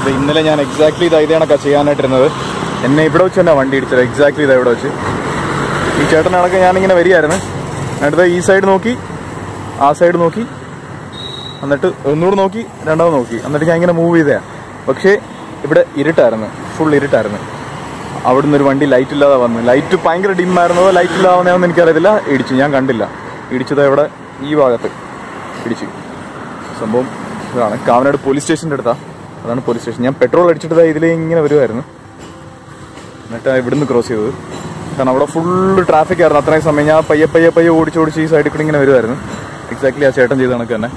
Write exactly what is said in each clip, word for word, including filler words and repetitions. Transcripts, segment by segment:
ഇന്നലെ ഞാൻ എക്സാക്ട്ലി ഇത് ഇതേണൊക്കെ ചെയ്യാനായിട്ടിരുന്നത്. എന്നെ ഇവിടെ വെച്ച് തന്നെ വണ്ടി ഇടിച്ചത്. എക്സാക്ട്ലി ഇത് ഇവിടെ വെച്ച് ഈ ചേട്ടനടക്കം ഞാനിങ്ങനെ വരികയായിരുന്നു. എന്നിട്ട് ഈ സൈഡ് നോക്കി, ആ സൈഡ് നോക്കി, എന്നിട്ട് ഒന്നുകൂടെ നോക്കി, രണ്ടാമത് നോക്കി, എന്നിട്ട് ഞാൻ ഇങ്ങനെ മൂവ് ചെയ്തതാണ്. പക്ഷേ ഇവിടെ ഇരുട്ടായിരുന്നു, ഫുൾ ഇരുട്ടായിരുന്നു. അവിടെ നിന്നൊരു വണ്ടി ലൈറ്റ് ഇല്ലാതെ വന്നു. ലൈറ്റ് ഭയങ്കര ഡിമ്മായിരുന്നതോ ലൈറ്റ് ഇല്ലാതെയാണെന്ന് എനിക്കറിയത്തില്ല. ഇടിച്ചു, ഞാൻ കണ്ടില്ല. ഇടിച്ചത് ഇവിടെ ഈ ഭാഗത്ത് ഇടിച്ചു. സംഭവം ഇതാണ്. കാവനാട് പോലീസ് സ്റ്റേഷൻ്റെ അടുത്താണ്. അതാണ് പോലീസ് സ്റ്റേഷൻ. ഞാൻ പെട്രോൾ അടിച്ചിട്ട് ഇതിലേ ഇങ്ങനെ വരുമായിരുന്നു. എന്നിട്ടാണ് ഇവിടുന്ന് ക്രോസ് ചെയ്തത്. കാരണം അവിടെ ഫുള്ള് ട്രാഫിക് ആയിരുന്നു അത്രയും സമയം. ഞാൻ പയ്യെ പയ്യെ പയ്യെ ഓടിച്ചോടിച്ച് ഈ സൈഡിൽ കൂടി ഇങ്ങനെ വരുമായിരുന്നു. എക്സാക്ട്ലി ആ ചേട്ടൻ ചെയ്ത കണക്ക് തന്നെ.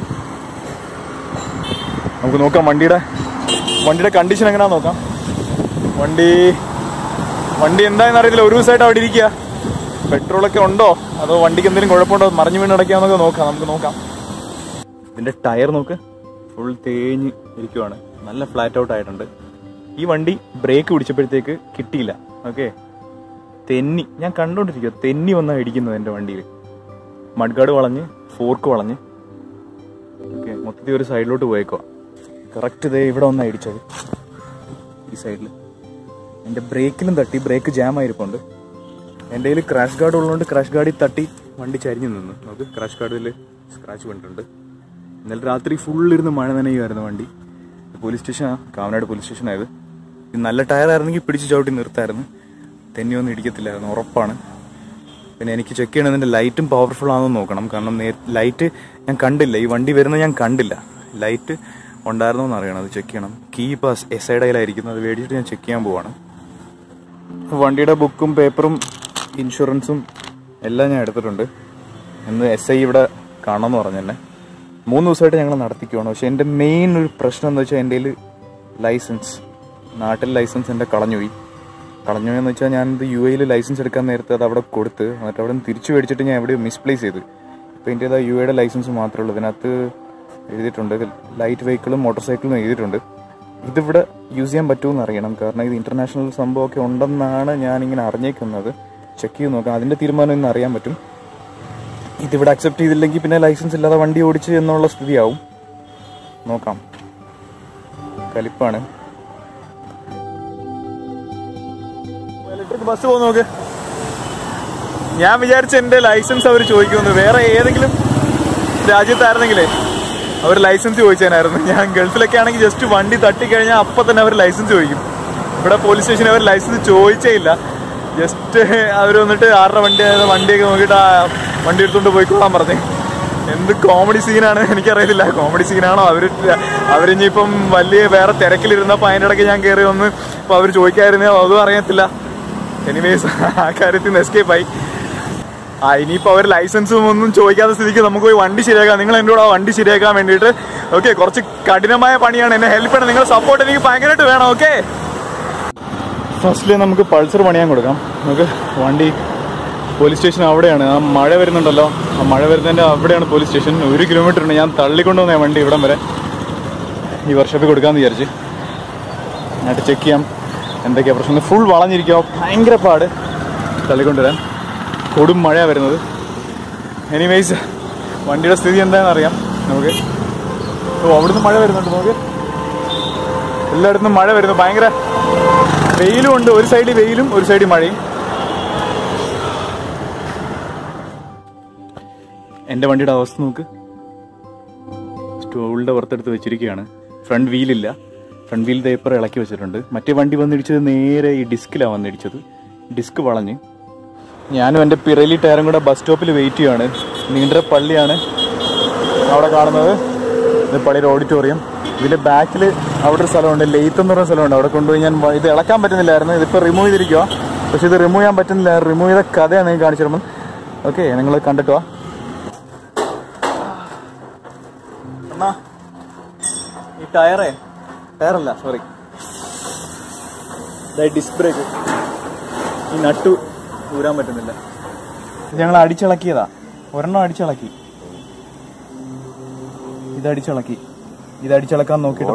നമുക്ക് നോക്കാം വണ്ടിയുടെ വണ്ടിയുടെ കണ്ടീഷൻ എങ്ങനെയാണെന്ന് നോക്കാം. വണ്ടി വണ്ടി എന്താണെന്ന് അറിയത്തില്ല. ഒരു ദിവസമായിട്ട് അവിടെ ഇരിക്കുക. പെട്രോളൊക്കെ ഉണ്ടോ അതോ വണ്ടിക്ക് എന്തെങ്കിലും കുഴപ്പമുണ്ടോ, മറിഞ്ഞു വീണ് അടയ്ക്കാമെന്നൊക്കെ നോക്കാം. നമുക്ക് നോക്കാം. ഇതിൻ്റെ ടയർ നോക്ക്, ഫുൾ തേഞ്ഞ് ഇരിക്കുവാണ്. നല്ല ഫ്ലാറ്റ് ഔട്ട് ആയിട്ടുണ്ട്. ഈ വണ്ടി ബ്രേക്ക് പിടിച്ചപ്പോഴത്തേക്ക് കിട്ടിയില്ല. ഓക്കെ, തെന്നി. ഞാൻ കണ്ടോണ്ടിരിക്കുക, തെന്നി വന്നാണ് ഇടിക്കുന്നത് എൻ്റെ വണ്ടിയിൽ. മഡ്ഗാർഡ് വളഞ്ഞ്, ഫോർക്ക് വളഞ്ഞ്, ഓക്കെ, മൊത്തത്തിൽ ഒരു സൈഡിലോട്ട് പോയേക്കുക. കറക്റ്റ് ഇതേ ഇവിടെ വന്നാണ് ഇടിച്ചത്. ഈ സൈഡിൽ എൻ്റെ ബ്രേക്കിലും തട്ടി. ബ്രേക്ക് ജാം ആയിരിപ്പുണ്ട്. എൻ്റെ കയ്യിൽ ക്രാഷ് ഗാർഡ് ഉള്ളതുകൊണ്ട് ക്രാഷ് ഗാർഡിൽ തട്ടി വണ്ടി ചരിഞ്ഞു നിന്നു. നമുക്ക് ക്രാഷ് ഗാർഡിൽ സ്ക്രാച്ച് വീണിട്ടുണ്ട്. ഇന്നലെ രാത്രി ഫുള്ളിരുന്ന് മഴ നനയുമായിരുന്നു വണ്ടി. പോലീസ് സ്റ്റേഷനാണ്, കാവനാട് പോലീസ് സ്റ്റേഷനായത്. ഇത് നല്ല ടയറായിരുന്നെങ്കിൽ പിടിച്ച് ചവിട്ടി നിർത്തായിരുന്നു. തെന്നിയൊന്നും ഇടിക്കത്തില്ലായിരുന്നു, ഉറപ്പാണ്. പിന്നെ എനിക്ക് ചെക്ക് ചെയ്യണമെന്നിൻ്റെ ലൈറ്റും പവർഫുൾ ആണെന്ന് നോക്കണം. കാരണം ലൈറ്റ് ഞാൻ കണ്ടില്ല, ഈ വണ്ടി വരുന്നത് ഞാൻ കണ്ടില്ല. ലൈറ്റ് ഉണ്ടായിരുന്നോ എന്ന് അറിയണം, അത് ചെക്ക് ചെയ്യണം. കീ ഇപ്പോൾ എസ് ഐ ഡയിലായിരിക്കുന്നു, അത് മേടിച്ചിട്ട് ഞാൻ ചെക്ക് ചെയ്യാൻ പോവാണ്. വണ്ടിയുടെ ബുക്കും പേപ്പറും ഇൻഷുറൻസും എല്ലാം ഞാൻ എടുത്തിട്ടുണ്ട്. ഇന്ന് എസ് ഐ ഇവിടെ കാണണമെന്ന് പറഞ്ഞു തന്നെ. മൂന്ന് ദിവസമായിട്ട് ഞങ്ങൾ നടത്തിക്കുവാണ്. പക്ഷെ എൻ്റെ മെയിൻ ഒരു പ്രശ്നം എന്താ വെച്ചാൽ എൻ്റെ കയ്യിൽ ലൈസൻസ്, നാട്ടിൽ ലൈസൻസ് എൻ്റെ കളഞ്ഞുപോയി. കളഞ്ഞുപോയി എന്ന് വെച്ചാൽ ഞാനിത് യു എയിൽ ലൈസൻസ് എടുക്കാൻ നേരത്തെ അത് അവിടെ കൊടുത്ത് എന്നിട്ട് അവിടെ നിന്ന് തിരിച്ചു മേടിച്ചിട്ട് ഞാൻ എവിടെയോ മിസ്പ്ലേസ് ചെയ്ത്. ഇപ്പോൾ എൻ്റേത് യു എയുടെ ലൈസൻസ് മാത്രമേ ഉള്ളൂ. ഇതിനകത്ത് എഴുതിയിട്ടുണ്ട് ലൈറ്റ് വെഹിക്കിളും മോട്ടോർ സൈക്കിളും എഴുതിയിട്ടുണ്ട്. ഇതിവിടെ യൂസ് ചെയ്യാൻ പറ്റുമെന്ന് അറിയണം. കാരണം ഇത് ഇൻ്റർനാഷണൽ സംഭവമൊക്കെ ഉണ്ടെന്നാണ് ഞാനിങ്ങനെ അറിഞ്ഞേക്കുന്നത്. ചെക്ക് ചെയ്ത് നോക്കാം, അതിൻ്റെ തീരുമാനം ഇന്ന് അറിയാൻ പറ്റും. ഇതിവിടെ അക്സെപ്റ്റ് ചെയ്തില്ലെങ്കിൽ പിന്നെ ലൈസൻസ് ഇല്ലാതെ വണ്ടി ഓടിച്ച് എന്നുള്ള സ്ഥിതിയാവും. നോക്കാം. കലിപ്പാണ്. ഇലക്ട്രിക് ബസ് പോകുന്ന നോക്ക്. ഞാൻ വിചാരിച്ച എൻ്റെ ലൈസൻസ് അവർ ചോദിക്കുമെന്ന്. വേറെ ഏതെങ്കിലും രാജ്യത്തായിരുന്നെങ്കിലേ അവർ ലൈസൻസ് ചോദിച്ചതിനായിരുന്നു. ഞാൻ ഗൾഫിലൊക്കെ ആണെങ്കിൽ ജസ്റ്റ് വണ്ടി തട്ടിക്കഴിഞ്ഞാൽ അപ്പം തന്നെ അവർ ലൈസൻസ് ചോദിക്കും. ഇവിടെ പോലീസ് സ്റ്റേഷനിൽ അവർ ലൈസൻസ് ചോദിച്ചേ ഇല്ല. ജസ്റ്റ് അവർ വന്നിട്ട് ആരുടെ വണ്ടി വണ്ടിയൊക്കെ നോക്കിയിട്ട് ആ വണ്ടി എടുത്തുകൊണ്ട് പോയിക്കൊള്ളാൻ പറഞ്ഞു. എന്ത് കോമഡി സീനാണ് എനിക്കറിയത്തില്ല. കോമഡി സീനാണോ അവർ അവരിഞ്ഞിപ്പം വലിയ വേറെ തിരക്കിലിരുന്നപ്പോൾ അതിൻ്റെ ഇടയ്ക്ക് ഞാൻ കയറി വന്ന് ഇപ്പോൾ അവർ ചോദിക്കാതിരുന്നോ അതും അറിയത്തില്ല. എനിവേസ് ആ കാര്യത്തിൽ നിന്ന് എസ്കേപ്പ് ആയി. ആ ഇനിയിപ്പോൾ അവർ ലൈസൻസും ഒന്നും ചോദിക്കാത്ത സ്ഥിതിക്ക് നമുക്ക് പോയി വണ്ടി ശരിയാക്കാം. നിങ്ങൾ എൻ്റെ കൂടെ ആ വണ്ടി ശരിയാക്കാൻ വേണ്ടിയിട്ട് ഓക്കെ. കുറച്ച് കഠിനമായ പണിയാണ്, എന്നെ ഹെൽപ്പ് ചെയ്യണം. നിങ്ങളുടെ സപ്പോർട്ട് എനിക്ക് ഭയങ്കരമായിട്ട് വേണം. ഓക്കെ, ഫസ്റ്റിൽ നമുക്ക് പൾസർ പണിയാൻ കൊടുക്കാം. നമുക്ക് വണ്ടി പോലീസ് സ്റ്റേഷൻ അവിടെയാണ്. ആ മഴ വരുന്നുണ്ടല്ലോ, ആ മഴ വരുന്നതിൻ്റെ അവിടെയാണ് പോലീസ് സ്റ്റേഷൻ. ഒരു കിലോമീറ്റർ ഉണ്ട്. ഞാൻ തള്ളിക്കൊണ്ടു വന്നേ വണ്ടി ഇവിടം വരെ. ഈ വർക്ക്ഷോപ്പിൽ കൊടുക്കാമെന്ന് വിചാരിച്ച്. എന്നിട്ട് ചെക്ക് ചെയ്യാം എന്തൊക്കെയാണ് പ്രശ്നം. ഫുൾ വളഞ്ഞിരിക്കുക, ഭയങ്കര പാട് തള്ളിക്കൊണ്ടുവരാൻ. കൊടും മഴയാണ് വരുന്നത്. എനിവേയ്സ് വണ്ടിയുടെ സ്ഥിതി എന്താണെന്ന് അറിയാം നമുക്ക്. ഓ അവിടുന്ന് മഴ വരുന്നുണ്ട്. നമുക്ക് എല്ലായിടത്തും മഴ വരുന്നു. ഭയങ്കര വെയിലും ഉണ്ട്. ഒരു സൈഡിൽ വെയിലും ഒരു സൈഡിൽ മഴയും. എൻ്റെ വണ്ടിയുടെ അവസ്ഥ നോക്ക്. സ്റ്റോളിൻ്റെ പുറത്തെടുത്ത് വെച്ചിരിക്കുകയാണ്. ഫ്രണ്ട് വീലില്ല. ഫ്രണ്ട് വീൽ പേപ്പർ ഇളക്കി വെച്ചിട്ടുണ്ട്. മറ്റേ വണ്ടി വന്നിടിച്ചത് നേരെ ഈ ഡിസ്കിലാണ് വന്നിടിച്ചത്. ഡിസ്ക് വളഞ്ഞ്. ഞാനും എൻ്റെ പിറലി ടയറും കൂടെ ബസ് സ്റ്റോപ്പിൽ വെയിറ്റ് ചെയ്യുകയാണ്. നീണ്ടര പള്ളിയാണ് അവിടെ കാണുന്നത്. ഇത് പള്ളിയുടെ ഓഡിറ്റോറിയം. ഇതിൻ്റെ ബാക്കിൽ അവിടെ ഒരു സ്ഥലമുണ്ട്, ലെയ്ത്ത് എന്ന് പറയുന്ന സ്ഥലമുണ്ട്. അവിടെ കൊണ്ടുപോയി ഞാൻ ഇത് ഇളക്കാൻ പറ്റുന്നില്ലായിരുന്നു. ഇതിപ്പോൾ റിമൂവ് ചെയ്തിരിക്കുക. പക്ഷെ ഇത് റിമൂവ് ചെയ്യാൻ പറ്റുന്നില്ല. റിമൂവ് ചെയ്ത കഥയാണ് നിങ്ങൾ കാണിച്ചു തരുമ്പോൾ. ഓക്കെ, നിങ്ങൾ കണ്ടിട്ട് വാ. എന്നാ ഈ ടയറേ ടയറല്ല സോറി ഡിസ്ക് ബ്രേക്ക്, ഈ നട്ടു ഊരാൻ പറ്റുന്നില്ല. ഞങ്ങൾ അടിച്ചിളക്കിയതാ. ഒരെണ്ണം അടിച്ചിളക്കി, ഇതടിച്ചിളക്കി, ഇതടിച്ചിളക്കാൻ നോക്കിയിട്ട്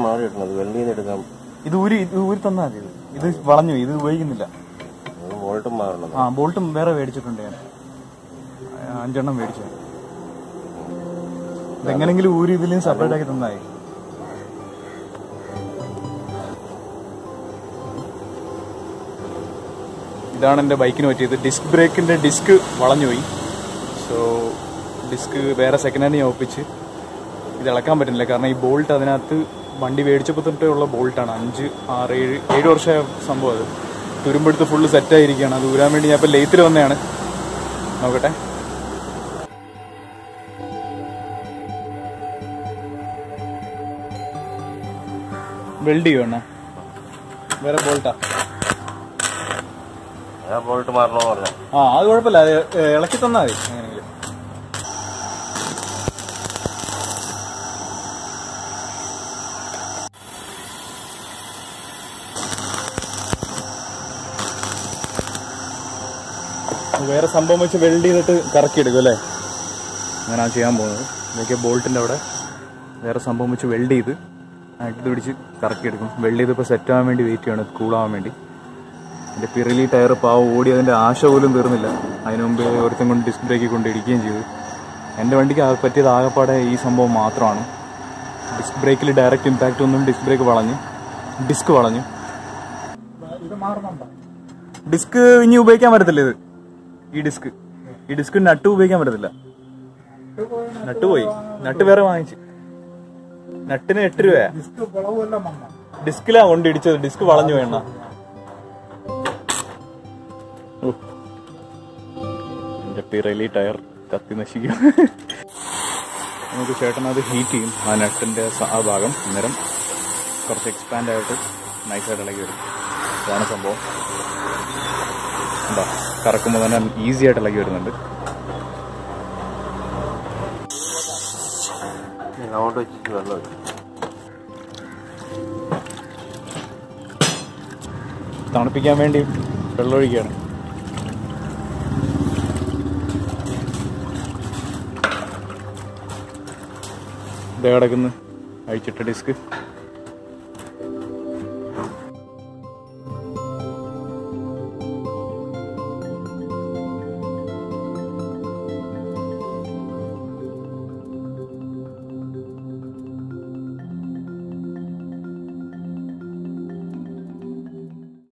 ഇത് ഊരി ഇത് ഊരി തന്നാൽ മതി. ഇത് വളഞ്ഞു, ഇത് ഉപയോഗിക്കുന്നില്ല. ആ ബോൾട്ടും വേറെ മേടിച്ചിട്ടുണ്ട് ഞാൻ. അഞ്ചെണ്ണം മേടിച്ചു. ഇതെങ്ങനെങ്കിലും ഊരി ഇതിൽ സെപ്പറേറ്റ് ആക്കി തന്നായി. ഇതാണ് എൻ്റെ ബൈക്കിന് പറ്റിയത്. ഡിസ്ക് ബ്രേക്കിൻ്റെ ഡിസ്ക് വളഞ്ഞു പോയി. സോ ഡിസ്ക് വേറെ സെക്കൻഡ് ഹാൻഡ് ഞാൻ ഒപ്പിച്ച് ഇത് ഇളക്കാൻ പറ്റുന്നില്ല. കാരണം ഈ ബോൾട്ട് അതിനകത്ത് വണ്ടി മേടിച്ചപ്പോൾ തൊട്ടേ ഉള്ള ബോൾട്ടാണ്. അഞ്ച് ആറ് ഏഴ് ഏഴ് വർഷമായ സംഭവം. അത് തുരുമ്പെടുത്ത് ഫുള്ള് സെറ്റായിരിക്കുകയാണ്. അത് ഊരാൻ വേണ്ടി ഞാൻ ഇപ്പോൾ ലെയ്ത്തിൽ വന്നതാണ്. നോക്കട്ടെ. വെൽഡ് ചെയ്യുവാണ്. വേറെ ബോൾട്ടാ. ബോൾട്ട് മാറണോ പറഞ്ഞ ആ അത് കുഴപ്പമില്ല. അത് ഇളക്കി തന്നാൽ മതി എങ്ങനെയെങ്കിലും. വേറെ സംഭവം വെച്ച് വെൽഡ് ചെയ്തിട്ട് കറക്കിയെടുക്കും അല്ലേ? അങ്ങനെയാണ് ചെയ്യാൻ പോകുന്നത്. ഇതൊക്കെ ബോൾട്ടിൻ്റെ അവിടെ വേറെ സംഭവം വെച്ച് വെൽഡ് ചെയ്ത് അടിത്ത് പിടിച്ച് കറക്കിയെടുക്കും. വെൽഡ് ചെയ്തിപ്പോൾ സെറ്റാകാൻ വേണ്ടി വെയിറ്റ് ചെയ്യണം, കൂളാവാൻ വേണ്ടി. എൻ്റെ പിറലി ടയർ പാവം ഓടി അതിൻ്റെ ആശ പോലും തീർന്നില്ല. അതിന് മുമ്പ് ഒരുത്തം കൊണ്ട് ഡിസ്ക് ബ്രേക്കിൽ കൊണ്ട് ഇടിക്കുകയും ചെയ്തു. എൻ്റെ വണ്ടിക്ക് പറ്റിയത് ആകെപ്പാടെ ഈ സംഭവം മാത്രമാണ്. ഡിസ്ക് ബ്രേക്കിൽ ഡയറക്റ്റ് ഇമ്പാക്റ്റ് ഒന്നും ഡിസ്ക് ബ്രേക്ക് വളഞ്ഞു, ഡിസ്ക് വളഞ്ഞു. ഡിസ്ക് ഇനി ഉപയോഗിക്കാൻ പറ്റത്തില്ല. ഇത് ഈ ഡിസ്ക് ഈ ഡിസ്ക് നട്ട് ഉപയോഗിക്കാൻ പറ്റത്തില്ല. നട്ട് പോയി. നട്ട് വേറെ വാങ്ങിച്ചു. നട്ടിന് എട്ട് രൂപയാ. ഡിസ്കിലാ കൊണ്ട് ഇടിച്ചത്. ഡിസ്ക് വളഞ്ഞു വേണ്ട. എന്റെ പിറലി ടയർ കത്തി നശിക്കും. നമുക്ക് ചേട്ടൻ അത് ഹീറ്റ് ചെയ്യും. ആ നട്ടിന്റെ ആ ഭാഗം അന്നേരം കുറച്ച് എക്സ്പാൻഡ് ആയിട്ട് നൈസായിട്ട് ഇളകി വരും. ഇതാണ് സംഭവം. എന്താ കറക്കുമ്പോൾ തന്നെ ഈസി ആയിട്ട് ഇളകി വരുന്നുണ്ട്. തണുപ്പിക്കാൻ വേണ്ടി വെള്ളമൊഴിക്കുകയാണ്. ഇതേ കിടക്കുന്നു അഴിച്ചിട്ട ഡിസ്ക്.